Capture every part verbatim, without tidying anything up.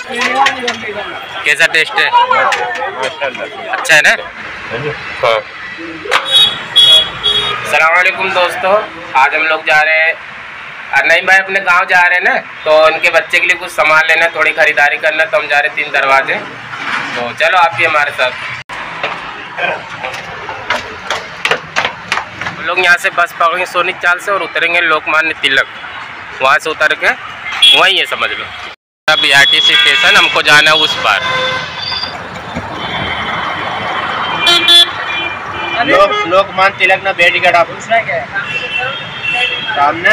कैसा टेस्ट है? अच्छा है ना? हाँ। अस्सलाम वालेकुम दोस्तों, आज हम लोग जा रहे हैं नहीं भाई अपने गांव जा रहे हैं ना, तो उनके बच्चे के लिए कुछ सामान लेना, थोड़ी खरीदारी करना, तो हम जा रहे हैं तीन दरवाजे। तो चलो आप भी हमारे साथ। हम लोग यहाँ से बस पकड़ेंगे सोनी चाल से और उतरेंगे लोकमान्य तिलक। वहाँ से उतर के वहीं है समझ लो। अब B R T C station, हमको जाना है उस पार। लोक लोकमान्य तिलक ना बेटी का सामने।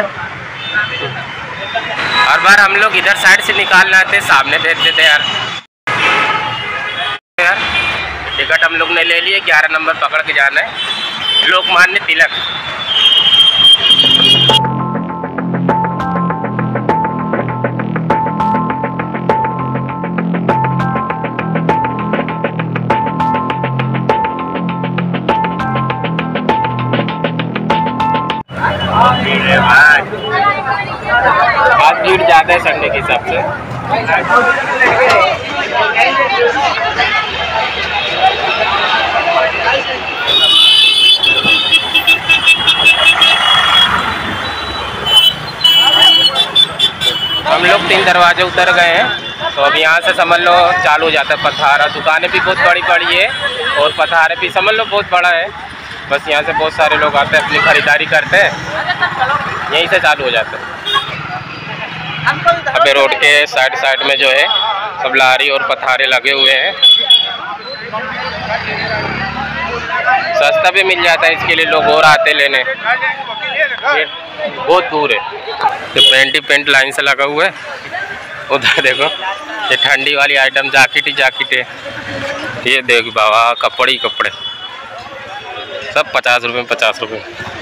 हर बार हम लोग इधर साइड से निकालना थे, सामने भेज देते यार। यार टिकट हम लोग ने ले लिए, ग्यारह नंबर पकड़ के जाना है लोकमान्य तिलक। आज भीड़ ज़्यादा है संडे के हिसाब से। हम लोग तीन दरवाजे उतर गए हैं, तो अब यहाँ से समझ लो चालू हो जाता है पथारा। दुकानें भी बहुत बड़ी बड़ी है और पथारे भी समझ लो बहुत बड़ा है। बस यहाँ से बहुत सारे लोग आते हैं, अपनी खरीदारी करते हैं, यहीं से चालू हो जाता है। अबे रोड के साइड साइड में जो है सब लारी और पथारे लगे हुए हैं, सस्ता भी मिल जाता है, इसके लिए लोग और आते लेने। ये बहुत दूर है, तो पेंट ही पेंट लाइन से लगा हुआ है। उधर देखो ये ठंडी वाली आइटम जैकेट ही जैकेट है। ये देखो बाबा कपड़े ही कपड़े, सब पचास रुपये में पचास रुपये।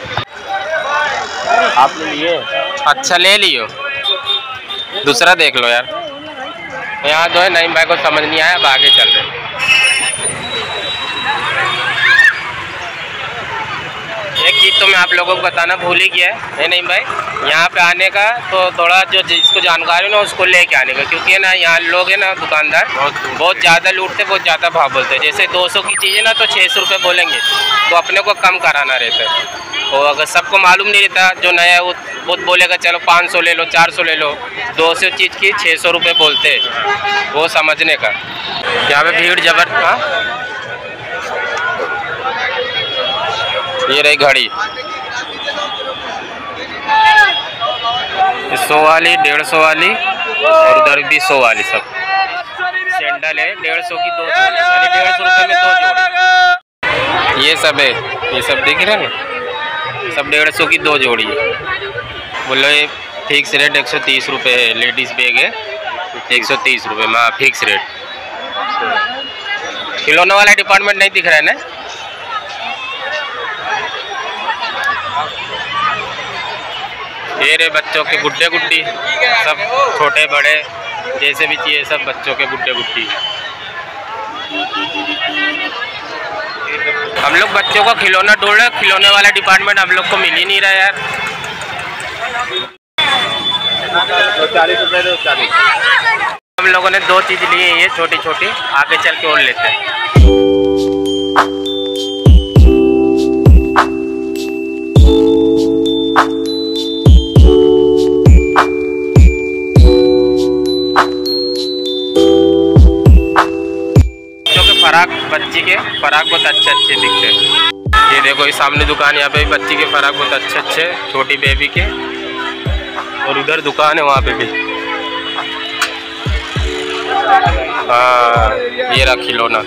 आप ले लिए? अच्छा ले लियो, दूसरा देख लो यार। यहाँ जो है नईम भाई को समझ नहीं आया, अब आगे चल रहे। एक चीज़ तो मैं आप लोगों को बताना भूल ही गया है नईम भाई, यहाँ पे आने का तो थोड़ा जो जिसको जानकारी ना उसको लेके आने का, क्योंकि ना यहाँ लोग है ना दुकानदार बहुत ज़्यादा लूटते, बहुत ज़्यादा भाव बोलते हैं। जैसे दो सौ की चीज़ है ना तो छः सौ रुपये बोलेंगे, तो अपने को कम कराना रहता है। और अगर सबको मालूम नहीं रहता, जो नया है वो बहुत बोलेगा चलो पाँच सौ ले लो, चार सौ ले लो, दो सौ चीज़ की छः सौ रुपये बोलते हैं, वो समझने का। यहाँ पे भीड़ जबरदस्त। ये रही घड़ी, सौ वाली, डेढ़ सौ वाली और उधर भी सौ वाली। सब सैंडल है डेढ़ सौ की दो, यानी डेढ़ सौ रुपये में दो जोड़ी। ये सब है, ये सब दिख रहे हैं ना, सब डेढ़ सौ की दो जोड़ी है। बोलो ये फिक्स रेट एक सौ तीस रुपये है। लेडीज़ बैग है एक सौ तीस रुपये में, फिक्स रेट। खिलौना वाला डिपार्टमेंट नहीं दिख रहा है ना। ये रे बच्चों के गुड्डे गुड्डी, सब छोटे बड़े जैसे भी चाहिए, सब बच्चों के गुड्डे गुड्डी। हम लोग बच्चों को खिलौना ढूंढ रहे, खिलौने वाला डिपार्टमेंट हम लोग को मिल ही नहीं रहा यार। चालीस रुपये दो चालीस। हम लोगों ने दो चीज़ ली है ये छोटी छोटी, आगे चल के और लेते हैं। फराक, बच्ची के फराक बहुत अच्छे अच्छे दिखते हैं। ये देखो इस सामने दुकान, यहाँ पे भी बच्ची के फराक बहुत अच्छे अच्छे, छोटी बेबी के। और उधर दुकान है वहाँ पे भी। हाँ ये रहा खिलौना।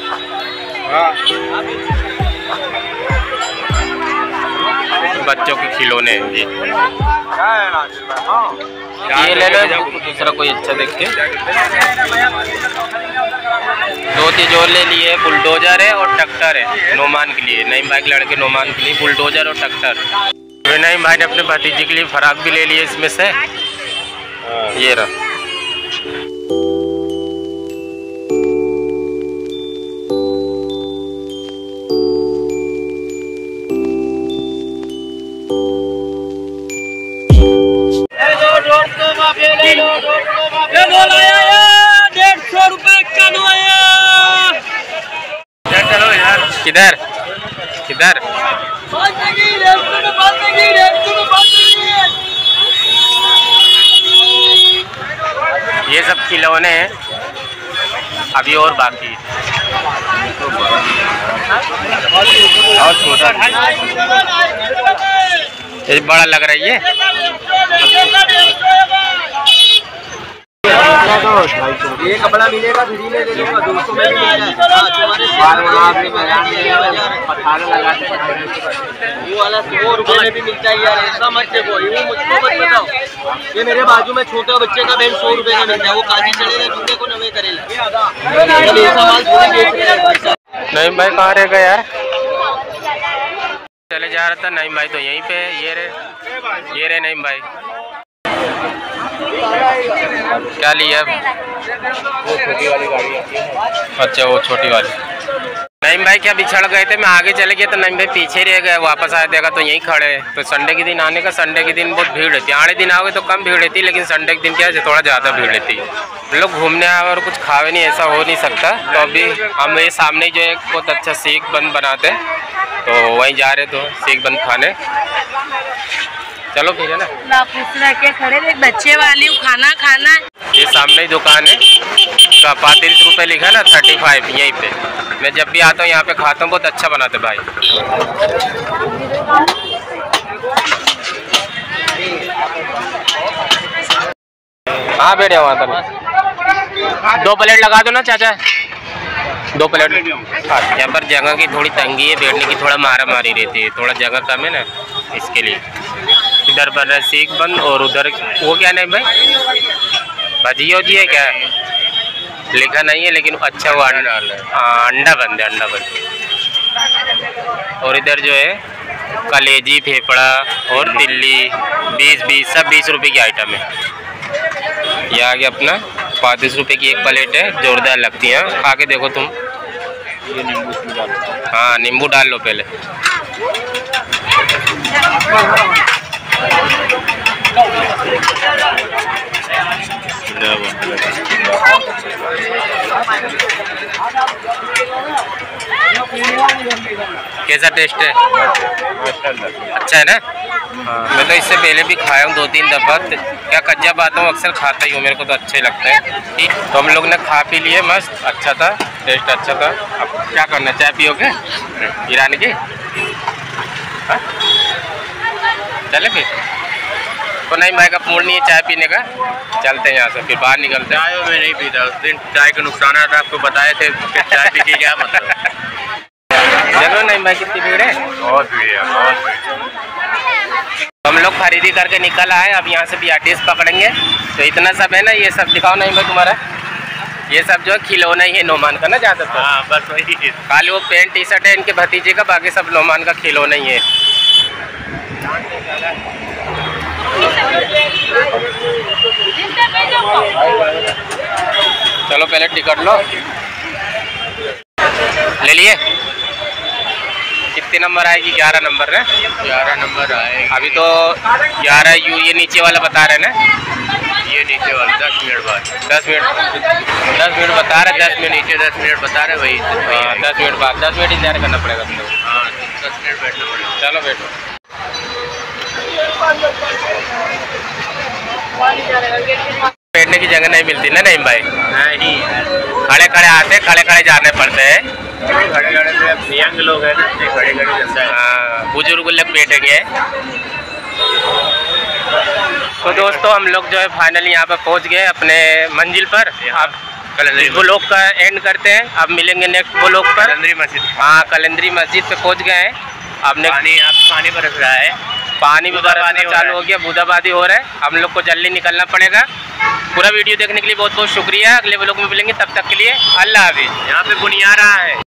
बच्चों के खिलौने ये ये ले लो, दूसरा कोई अच्छा देख के। दो चीज और ले लिए, बुलडोजर है और ट्रैक्टर है नोमान के लिए। नईम भाई के लड़के नोमान के लिए बुलडोजर और ट्रैक्टर। नईम भाई ने अपने भतीजे के लिए फराक भी ले लिए इसमें से। ये रहा। किधर किधर? ये सब खिलौने हैं, अभी और बाकी। और छोटा ये बड़ा लग रहा है ये। ये कपड़ा मिलेगा फ्री में दे दूंगा, दो सौ में भी मिल जाएगा। वो वाला सौ रुपए में भी मिलता है यार, ऐसा मत देखो, ये मुझको मत बताओ। ये मेरे बाजू में छोटा बच्चे का बैंड सौ रुपए का मिलता है, वो काजी चढ़ेगा तुमने को नवे करेगा। ऐसा माल थोड़ी बेच रहे हैं। नहीं भाई कहाँ रह गया यार? चले जा रहा था नहीं भाई, तो यहीं पे ये रे ये रे नहीं भाई। क्या लिया? वो छोटी वाली गाड़ी है। अच्छा वो छोटी वाली। नहीं भाई क्या बिछड़ गए थे, मैं आगे चले गया तो नहीं भाई पीछे रह गए, वापस आया देखा तो यहीं खड़े। तो संडे के दिन आने का, संडे के दिन बहुत भीड़ रहती है। आड़े दिन आओगे तो कम भीड़ रहती है, लेकिन संडे के दिन क्या है थोड़ा ज़्यादा भीड़ रहती है। हम लोग घूमने आए और कुछ खावे नहीं, ऐसा हो नहीं सकता। तो अभी हम ये सामने जो एक बहुत अच्छा सीख बंद बनाते तो वहीं जा रहे तो सीख बंद खाने। चलो फिर है ना, ना पूछ रहा क्या खड़े थे, बच्चे वाली हूँ, खाना खाना। ये सामने ही दुकान है, का पैंतीस रुपये लिखा है ना, थर्टी फाइव यहीं पे। मैं जब भी आता हूँ यहाँ पे खाता हूँ, बहुत अच्छा बनाते भाई। हाँ बैठे वहाँ तक दो प्लेट लगा दो ना चाचा, दो प्लेट। यहाँ पर जगह की थोड़ी तंगी है, बैठने की थोड़ा मारा मारी रहती है, थोड़ा जगह कम है ना इसके लिए। इधर बन रहा है सीख बंद और उधर वो क्या नहीं भाई, भजिया जी है क्या लिखा नहीं है, लेकिन अच्छा वो अंडा अंडा बंद है, अंडा बंद। और इधर जो है कलेजी, फेफड़ा और तिल्ली बीस बीस सब बीस रुपए की आइटम है। ये आगे अपना पैंतीस रुपए की एक प्लेट है, जोरदार लगती है, खा के देखो तुम। ये नींबू डाल, हाँ नींबू डाल लो पहले। कैसा टेस्ट है? अच्छा है ना? हाँ मैं तो इससे पहले भी खाया हूँ दो तीन दफ़ा। क्या कज्जा आता हूँ, अक्सर खाता ही हूँ, मेरे को तो अच्छे लगता है। ठीक तो हम लोग ने खा पी लिए, मस्त अच्छा था, टेस्ट अच्छा था। अब क्या करना, चाय पियोगे ईरानी की? हाँ चले फिर तो नहीं भाई का मूड नहीं है चाय पीने का, चलते हैं यहाँ से फिर बाहर निकलते हैं। चाय मैं नहीं पीता, उस दिन चाय के नुकसान था, आपको बताए थे कि चाय पी के क्या मतलब। चलो नहीं भाई कितनी भीड़ है, बहुत भीड़ है, बहुत भीड़। हम लोग खरीदी करके निकल आए, अब यहाँ से भी आर्टिस्ट पकड़ेंगे। तो इतना सब है ना, ये सब दिखाओ नहीं भाई तुम्हारा, ये सब जो है खिलौना ही है नोमान का ना ज़्यादातर। हाँ बस वही, खाली वो पेंट टी शर्ट है इनके भतीजे का, बाकी सब नोमान का खिलौना ही है। चलो पहले टिकट लो, ले लिए। कितने नंबर आएगी? ग्यारह नंबर है, ग्यारह नंबर आए अभी तो ग्यारह यू ये नीचे वाला बता रहे हैं ना, ये नीचे वाला दस मिनट बाद, दस मिनट दस मिनट बता रहे, दस मिनट नीचे दस मिनट बता रहे वही। हाँ दस मिनट बाद, दस मिनट इंतजार करना पड़ेगा तुम लोग। हाँ दस मिनट बैठना पड़ेगा। चलो बैठो। बैठने की जगह नहीं मिलती ना नहीं भाई, नहीं खड़े खड़े आते, खड़े खड़े जाने पड़ते हैं। खड़े खड़े से यंग लोग हैं ना, खड़े खड़े चलता है। हाँ बुजुर्ग लोग बैठेंगे। तो दोस्तों हम लोग जो है फाइनली यहाँ पर पहुँच गए अपने मंजिल पर। अब इस ब्लॉग का एंड करते हैं, अब मिलेंगे नेक्स्ट ब्लॉग पर। कलंदरी मस्जिद, हाँ कलंदरी मस्जिद पे पहुँच गए हैं। अब पानी आप पानी बरस रहा है, पानी भी बरसना चालू हो गया, बूंदाबांदी हो रहा है। हम लोग को जल्दी निकलना पड़ेगा। पूरा वीडियो देखने के लिए बहुत बहुत शुक्रिया। अगले ब्लॉग में मिलेंगे, तब तक के लिए अल्लाह हाफिज़। यहाँ पे बुनियारा है।